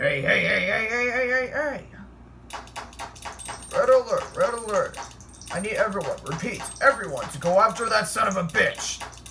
Hey, hey, hey, hey, hey, hey, hey, hey! Red alert, red alert. I need everyone, repeat, everyone, to go after that son of a bitch.